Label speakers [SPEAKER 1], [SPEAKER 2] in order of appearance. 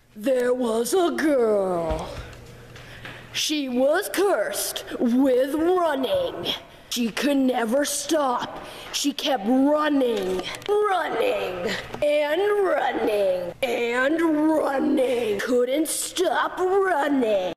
[SPEAKER 1] There was a girl. She was cursed with running. She could never stop. She kept running, running, and running, and running. Couldn't stop running.